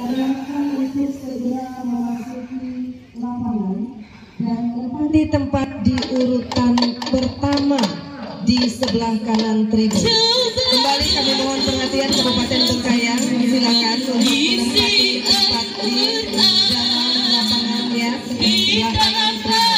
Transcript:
untuk segera memasuki lapangan dan menempati tempat di urutan pertama di sebelah kanan tribun. Kembali kami mohon perhatian Kabupaten Bengkayang, silakan untuk menempati tempat di dalam lapangan ya, sebelah kanan tribun.